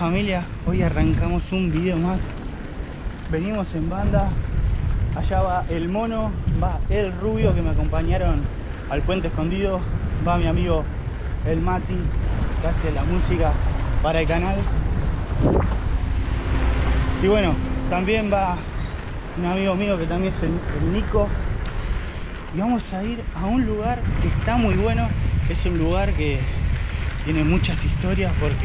familia, hoy arrancamos un video más. Venimos en banda. Allá va el mono, va el rubio que me acompañaron al Puente Escondido, va mi amigo el Mati que hace la música para el canal. Y bueno, también va un amigo mío que también es el Nico. Y vamos a ir a un lugar que está muy bueno. Es un lugar que tiene muchas historias porque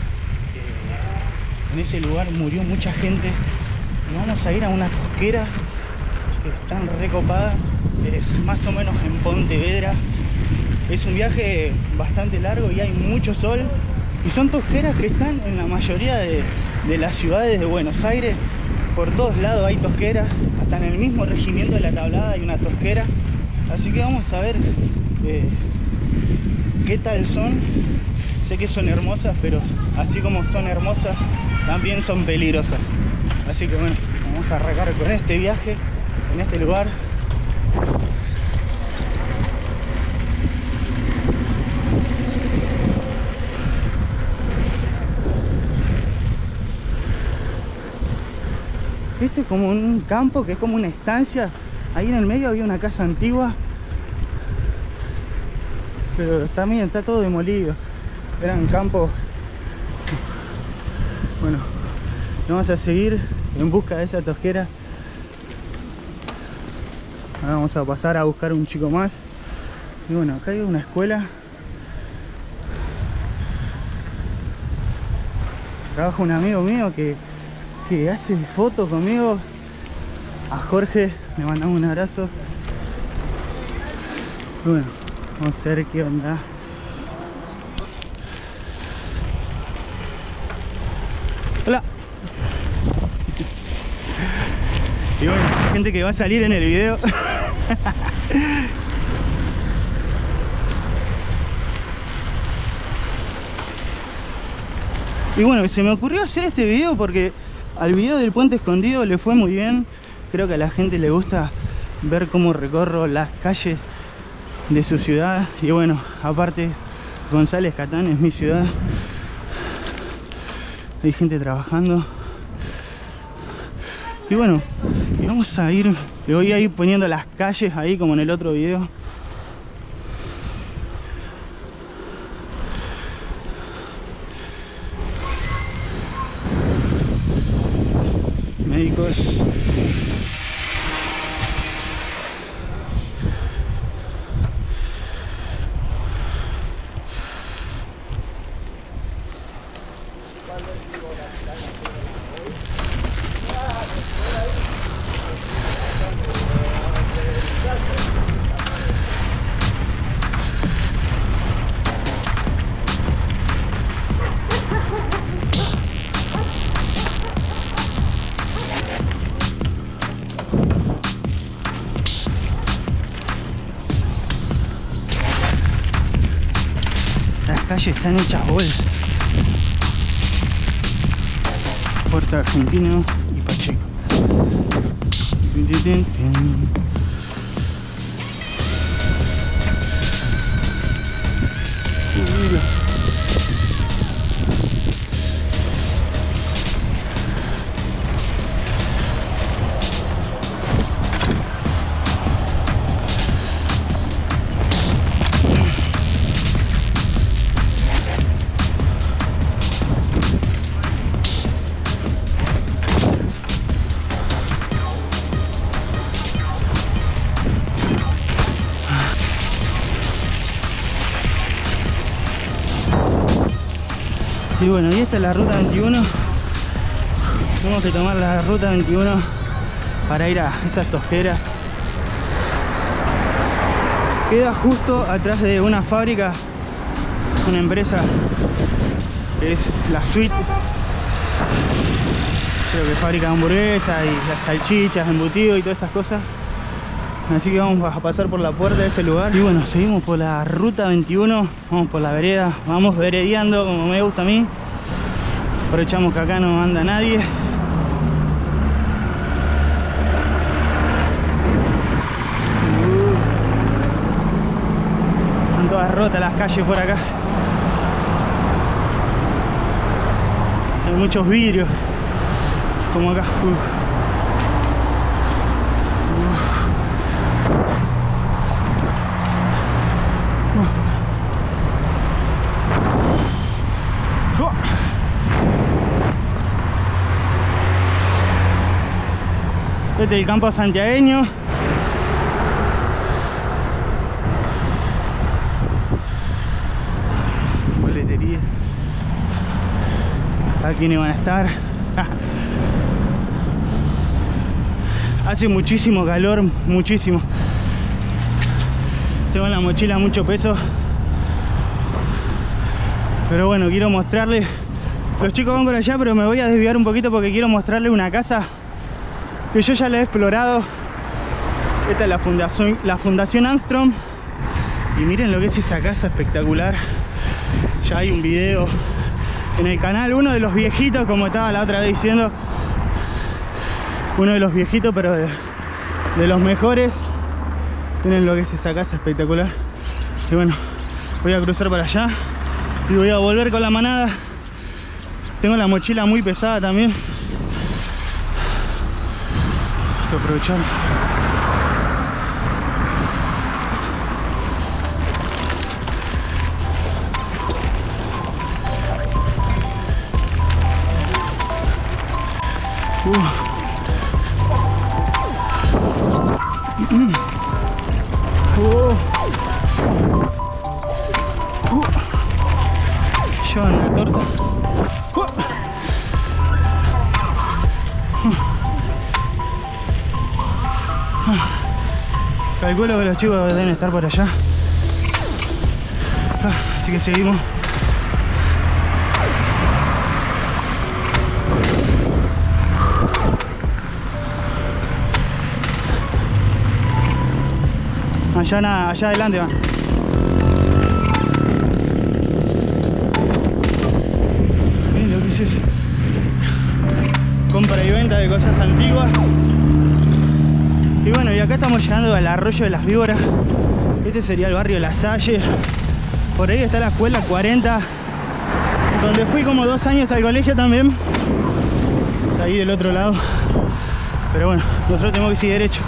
en ese lugar murió mucha gente. Y vamos a ir a unas tosqueras que están recopadas. Es más o menos en Pontevedra. Es un viaje bastante largo y hay mucho sol. Y son tosqueras que están en la mayoría de las ciudades de Buenos Aires. Por todos lados hay tosqueras. Hasta en el mismo regimiento de La Tablada hay una tosquera. Así que vamos a ver qué tal son. Sé que son hermosas, pero así como son hermosas, también son peligrosas. Así que bueno, vamos a arrancar con este viaje en este lugar. Este es como un campo que es como una estancia. Ahí en el medio había una casa antigua, pero también está todo demolido. Eran campos. Bueno, vamos a seguir en busca de esa tosquera. Ahora vamos a pasar a buscar un chico más. Y bueno, acá hay una escuela. Trabaja un amigo mío que hace fotos conmigo. A Jorge le mandamos un abrazo. Y bueno, vamos a ver qué onda. Hola. Y bueno, gente que va a salir en el video. Y bueno, se me ocurrió hacer este video porque al video del Puente Escondido le fue muy bien. Creo que a la gente le gusta ver cómo recorro las calles de su ciudad. Y bueno, aparte González Catán es mi ciudad. Hay gente trabajando. Y bueno, y vamos a ir. Le voy a ir poniendo las calles ahí como en el otro video. Médicos. Las calles están hechas bolsas. Puerto Argentino y Pacheco. Y bueno, y esta es la ruta 21. Tenemos que tomar la ruta 21 para ir a esas tosqueras. Queda justo atrás de una fábrica, una empresa que es la Suite. Creo que fabrica hamburguesas y las salchichas, embutidos y todas esas cosas. Así que vamos a pasar por la puerta de ese lugar. Y bueno, seguimos por la ruta 21. Vamos por la vereda. Vamos veredeando como me gusta a mí. Aprovechamos que acá no anda nadie. Están todas rotas las calles por acá. muchos vidrios, como acá. Este es el campo santiagueño. Boletería. Aquí no van a estar. Hace muchísimo calor, muchísimo. Tengo en la mochila mucho peso. Pero bueno, quiero mostrarles. Los chicos van por allá, pero me voy a desviar un poquito porque quiero mostrarles una casa que yo ya la he explorado. Esta es la Fundación Armstrong. Y miren lo que es esa casa espectacular. Ya hay un video en el canal, uno de los viejitos, como estaba la otra vez diciendo. Uno de los viejitos, pero de los mejores. Miren lo que es esa casa espectacular. Y bueno, voy a cruzar para allá y voy a volver con la manada. Tengo la mochila muy pesada también. Vamos a aprovechar. Llevan la torta. Calculo que los chicos deben estar por allá. Así que seguimos. Allá adelante van. Miren lo que es eso. Compra y venta de cosas antiguas. Y bueno, y acá estamos llegando al arroyo de las víboras. Este sería el barrio La Salle. Por ahí está la escuela 40, donde fui como 2 años al colegio también. Está ahí del otro lado. Pero bueno, nosotros tenemos que seguir derecho.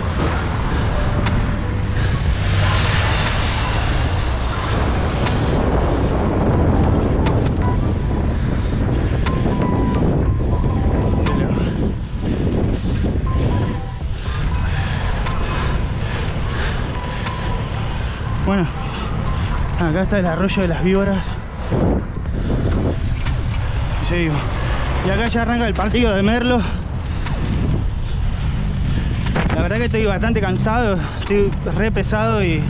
Bueno, acá está el arroyo de las víboras. Y acá ya arranca el partido de Merlo. La verdad que estoy bastante cansado, estoy re pesado y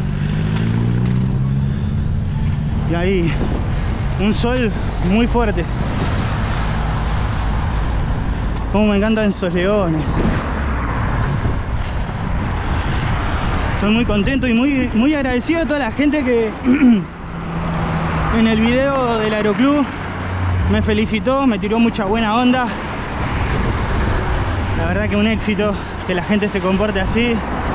ahí un sol muy fuerte. Como me encantan esos leones. Estoy muy contento y muy agradecido a toda la gente que en el video del Aeroclub me felicitó, me tiró mucha buena onda. La verdad que un éxito que la gente se comporte así.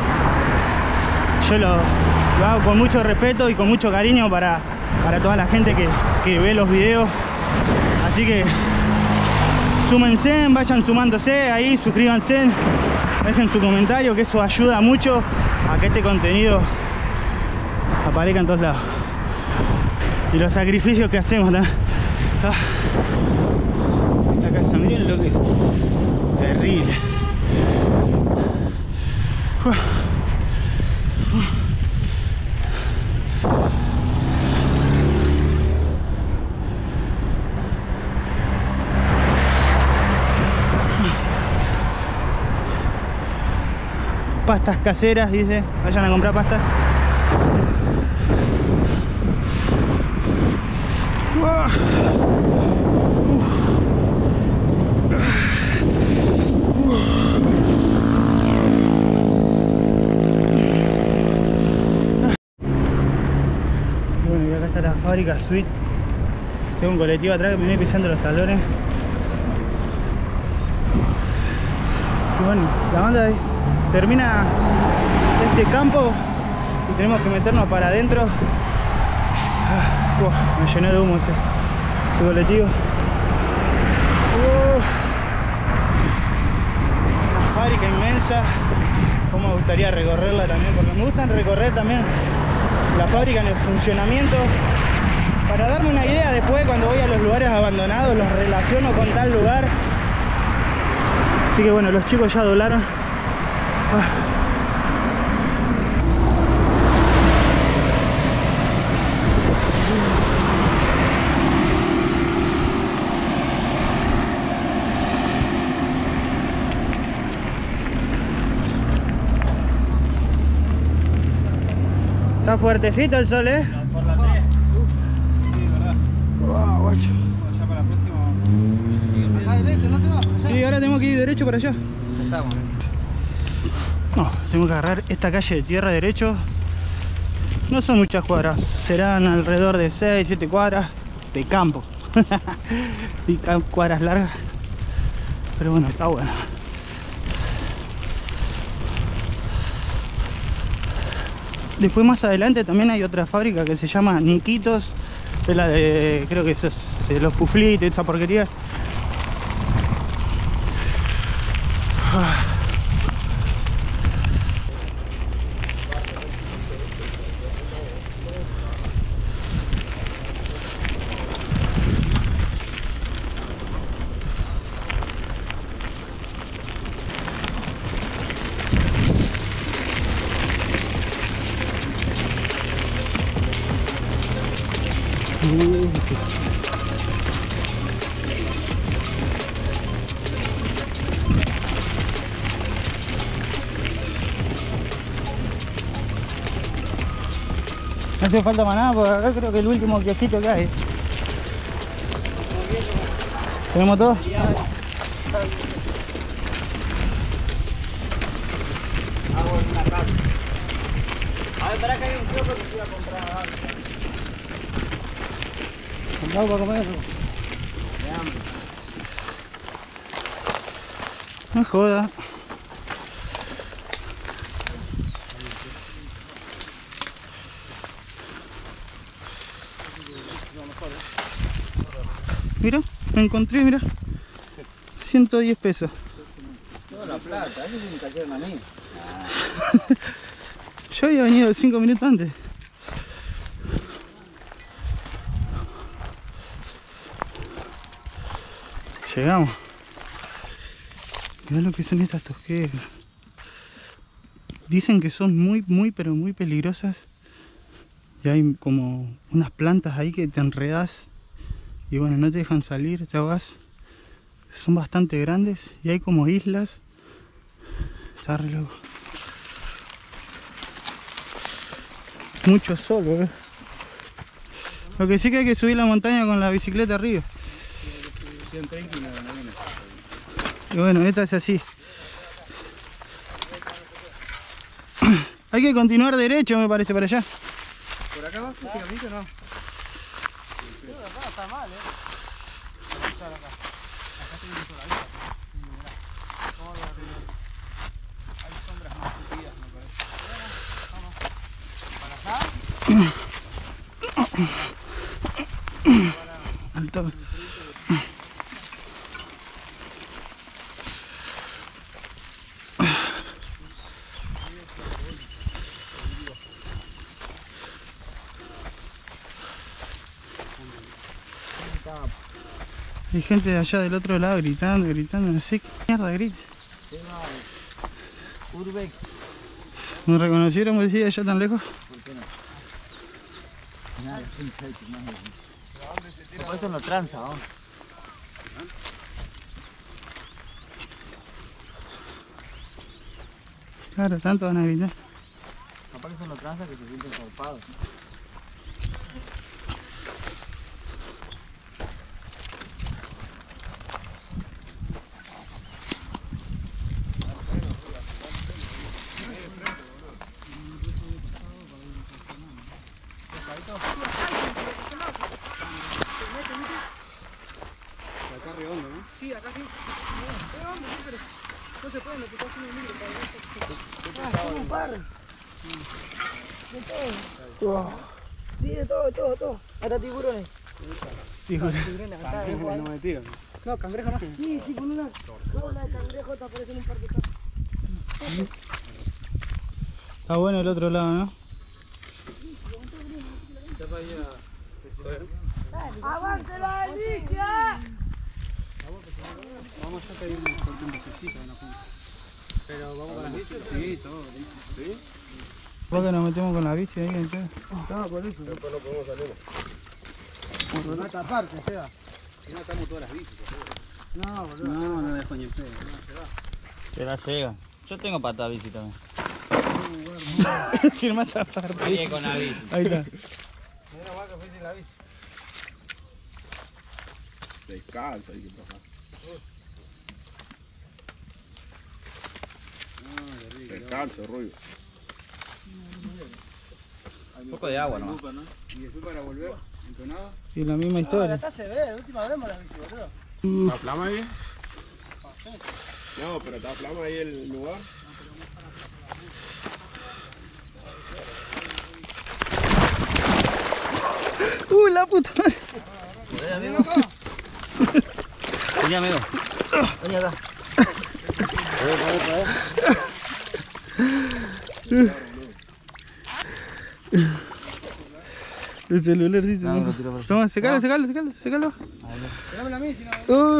Yo lo hago con mucho respeto y con mucho cariño para toda la gente que ve los videos. Así que súmense, vayan sumándose ahí, suscríbanse, dejen su comentario, que eso ayuda mucho a que este contenido aparezca en todos lados. Y los sacrificios que hacemos, ¿no? Esta casa, miren lo que es. Terrible. Pastas caseras, dice. Vayan a comprar pastas. Bueno, y acá está la fábrica Suite. Tengo un colectivo atrás que me viene pisando los talones. Y bueno, la banda termina este campo y tenemos que meternos para adentro. Me llenó de humo ese colectivo. fábrica inmensa. Como me gustaría recorrerla también, porque me gustan recorrer también la fábrica en el funcionamiento, para darme una idea después cuando voy a los lugares abandonados, los relaciono con tal lugar. Así que bueno, los chicos ya doblaron. Está fuertecito el sol, ¿eh? Por la 3. Sí, verdad. Wow, guacho. Ya para la próxima. ¿Acá derecho, no se va? ¿Para allá? Sí, ahora tengo que ir derecho para allá. Estamos. No, tengo que agarrar esta calle de tierra derecho. No son muchas cuadras, serán alrededor de 6, 7 cuadras de campo. Y cuadras largas. Pero bueno, está bueno. Después más adelante también hay otra fábrica que se llama Niquitos. Es la de, creo que eso es de los puflitos, esa porquería. No hace falta más nada, porque acá creo que es el último kiosquito que hay. ¿Tenemos todo? A ver, para que hay un kiosco que quiera comprar algo. ¿Compramos para comer? No joda. Mira, me encontré, mira. 110 pesos. Toda la plata, eso es un taller de maní. Yo había venido 5 minutos antes. Llegamos. Mirá lo que son estas tosqueras. Dicen que son muy pero muy peligrosas. Y hay como unas plantas ahí que te enredas y bueno, no te dejan salir, te ahogas. Son bastante grandes y hay como islas. Está re loco. Mucho sol, bro. Lo que sí que hay que subir la montaña con la bicicleta arriba. Y bueno, esta es así. Hay que continuar derecho, me parece, para allá. ¿Por acá abajo este caminito no? Está mal, acá tenemos toda la vista. Hay sombras más tupidas, me parece. Vamos. ¿Para acá? Al toque. Hay gente de allá del otro lado gritando, no sé qué mierda grita. Urbex. ¿Me reconocieron, me decía, allá tan lejos? ¿Por qué no? Por eso no tranza, vamos. Claro, tanto van a gritar. Capaz que son los tranzas que se sienten zarpados. Acá redondo, ¿no? Sí, acá sí. Redondo, sí, pero no se puede, lo que está haciendo el micro para ver. Un par. De todo. Wow. Sí, de todo. Hasta tiburones. Tiburones. Cangrejo no metido. No, cangrejo no. Sí, con una de cangrejo te aparecen un par de cosas. Está bueno el otro lado, ¿no? ¡Avance la delicia! Vamos a pedir un botecito, pero vamos con las bicis. Sí, todo. ¿Sí? ¿Por qué nos metemos con la bici ahí entonces? No, por eso. Después no podemos salir. Por otra parte, Seba. Si no, estamos todas las bicis. No, boludo. No dejo ni el pedo. Se la llega. Yo tengo pata bici también. Firma esta parte. Ahí con la bici. Ahí está. Mira, más que fuiste en la bici. Descalzo hay que trabajar. Descalzo, Rubio. Un poco de agua nomás. ¿Y después para volver? ¿Entonado? Sí, la misma historia. Acá se ve, de última vemos la bici, boludo. ¿Está flama ahí? No, pero está flama ahí el lugar. La puta madre. ¿Vení, loco? Vení, amigo. Vení acá. El celular sí se No, me... lo tiro por allá. Toma, secalo. Tirame la mí, si no.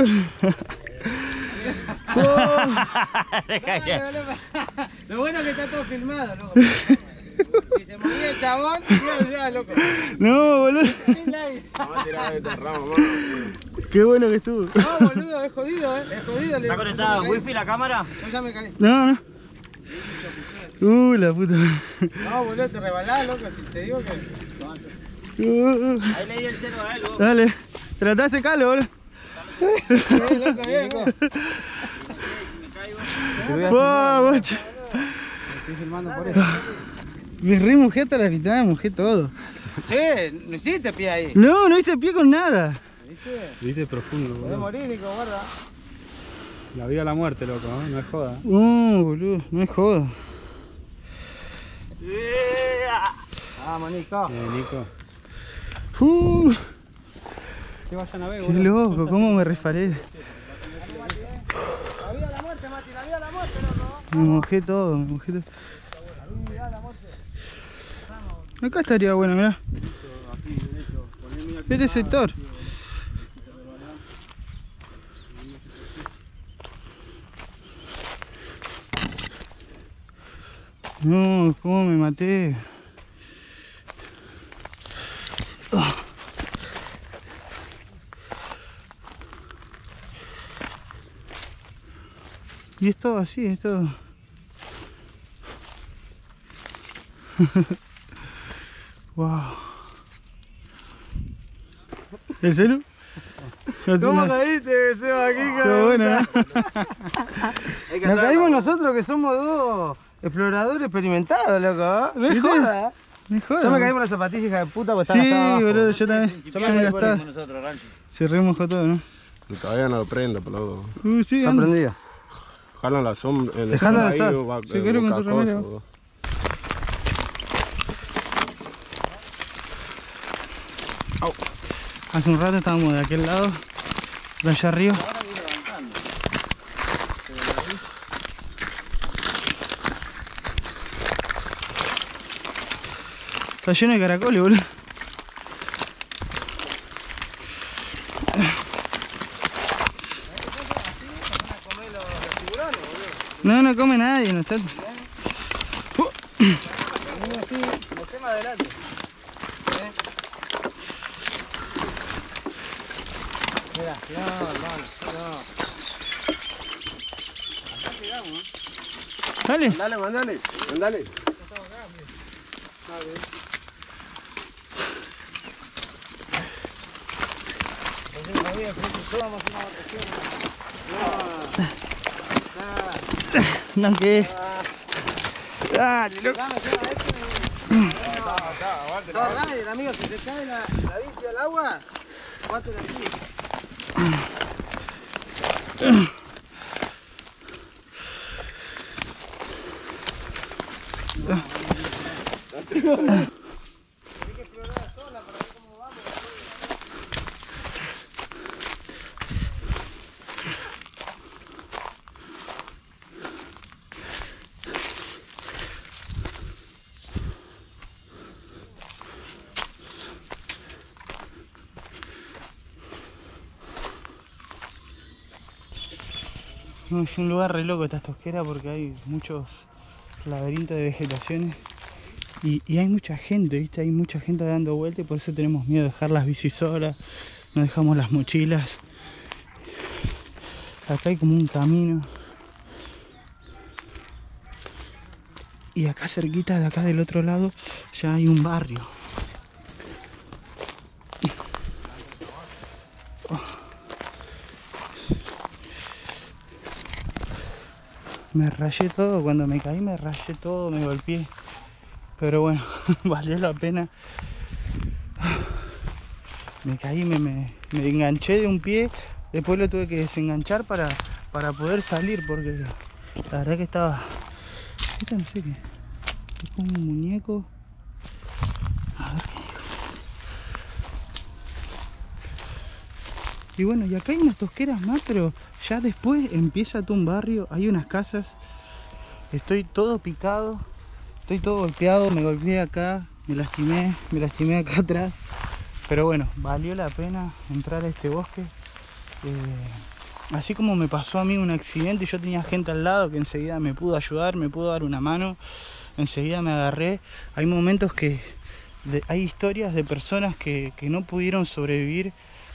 Lo bueno es que está todo filmado, loco. Si se movía el chabón, ya, loco. No, boludo. Vamos a tirar esta rama más. Qué bueno que estuvo. No, boludo, es jodido, es jodido. ¿Está conectada wifi la cámara? Yo ya me caí. No. La puta. No, boludo, te rebalás, loco, si te digo que... Ahí le di el cero a él, vos. Dale. Tratá de secarlo, boludo. Bien, loco, bien, vos. Bocho. Estoy filmando por eso. Me re mojé hasta la mitad, mojé todo. Che, no hiciste pie ahí. No hice pie con nada. ¿Viste? Viste profundo, Podés morir, Nico, guarda. La vida a la muerte, loco, ¿no? No es joda. No, boludo, no es joda. Vamos, Nico. Nico. Que vayan a ver, Qué loco, cómo me resbalé. La vida a la muerte, Mati, la vida a la muerte, loco. Me mojé todo, La vida a la muerte. Acá estaría bueno, mirá. Este sector. No, cómo me maté. Y es todo así, es todo. Wow. ¿El celu? ¿Cómo caíste, Seba, aquí, Qué bueno, ¿no? Nos caímos nosotros que somos dos exploradores experimentados, loco. No es ¿Viste? joda. Me joda. Yo me caí por las zapatillas, hija de puta, porque Sí, estaba hasta abajo. boludo, yo también. Yo me gastaba. Nosotros, rancho. Se remojó todo, ¿no? Y todavía no lo prendo, pero... Sí, Está anda. prendido. Jalan la sombra. Dejalo al sol. Se quedó con tu remera. Hace un rato estábamos de aquel lado, de allá arriba. Está lleno de caracoles, boludo. No come nadie, nosotros. Así, más adelante. Mira, no, hermano, no. Acá llegamos, Dale. Mandale. No, que. Dale, loco. No, dale, amigo, si se cae la bici al agua, bátela aquí. No, es un lugar re loco esta tosquera porque hay muchos laberintos de vegetaciones y hay mucha gente, ¿viste? Hay mucha gente dando vueltas y por eso tenemos miedo de dejar las bicis solas, no dejamos las mochilas. Acá hay como un camino. Y acá cerquita de acá del otro lado ya hay un barrio. Me rayé todo, cuando me caí me rayé todo, me golpeé. Pero bueno, valió la pena. Me caí, me enganché de un pie, después lo tuve que desenganchar para poder salir porque la verdad que estaba... Esto no sé qué. Es como un muñeco. A ver qué digo. Y bueno, y acá hay unas tosqueras más, pero ya después empieza todo un barrio, hay unas casas. Estoy todo picado, estoy todo golpeado, me golpeé acá, me lastimé acá atrás. Pero bueno, valió la pena entrar a este bosque. Así como me pasó a mí un accidente y yo tenía gente al lado que enseguida me pudo ayudar, me pudo dar una mano, enseguida me agarré. Hay momentos que hay historias de personas que no pudieron sobrevivir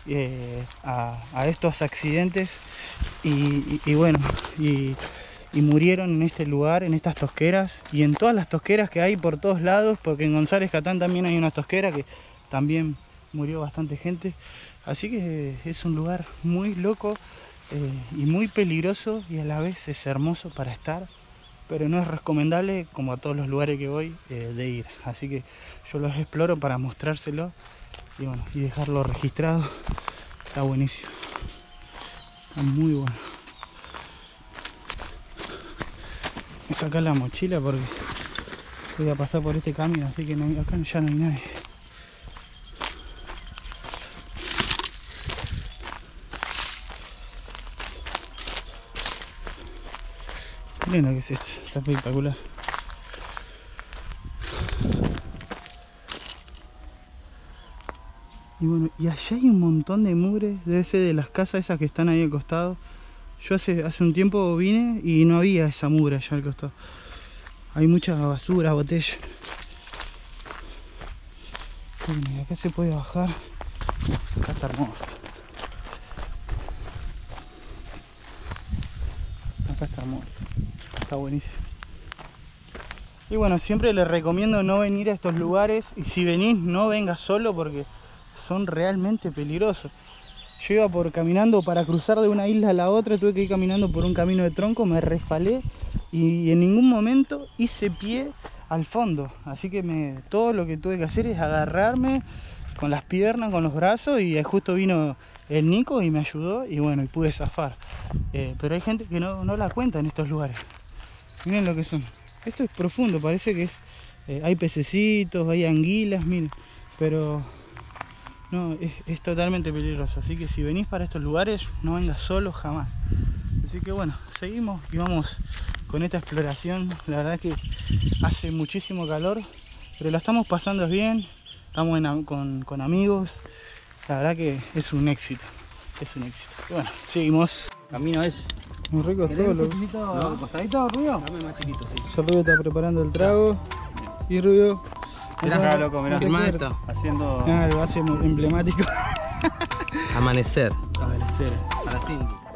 a estos accidentes y bueno, y murieron en este lugar, en estas tosqueras y en todas las tosqueras que hay por todos lados, porque en González Catán también hay una tosquera que también murió bastante gente. Así que es un lugar muy loco y muy peligroso y a la vez es hermoso para estar, pero no es recomendable, como a todos los lugares que voy, de ir. Así que yo los exploro para mostrárselo y bueno, y dejarlo registrado. Está buenísimo, está muy bueno. Voy a sacar la mochila porque voy a pasar por este camino, así que acá ya no hay nadie. Miren lo que es esto, está espectacular. Y bueno, y allá hay un montón de mugre, debe ser de las casas esas que están ahí al costado. Yo hace un tiempo vine y no había esa mugre allá al costado. Hay mucha basura, botella. Bueno, y acá se puede bajar. Acá está hermoso. Acá está hermoso. Está buenísimo. Y bueno, siempre les recomiendo no venir a estos lugares. Y si venís, no vengas solo porque son realmente peligrosos. Yo iba caminando para cruzar de una isla a la otra, tuve que ir caminando por un camino de tronco, me resbalé y en ningún momento hice pie al fondo. Así que todo lo que tuve que hacer es agarrarme con las piernas, con los brazos, y justo vino el Nico y me ayudó y bueno, y pude zafar. Pero hay gente que no la cuenta en estos lugares. Miren lo que son. Esto es profundo, parece que hay pececitos, hay anguilas, miren, pero no, es totalmente peligroso. Así que si venís para estos lugares, no vengas solo jamás. Así que bueno, seguimos y vamos con esta exploración. La verdad es que hace muchísimo calor, pero la estamos pasando bien. Estamos con amigos. La verdad que es un éxito. Es un éxito. Y bueno, seguimos. Camino es. Muy rico todo lo. ¿No? ¿Costadito, Rubio? Dame más chiquito, sí. Ya Rubio está preparando el trago. Y Rubio. Mirá, loco, mirá. Firma esto. Haciendo Ah, el vaso emblemático. Amanecer. Amanecer. A las 5.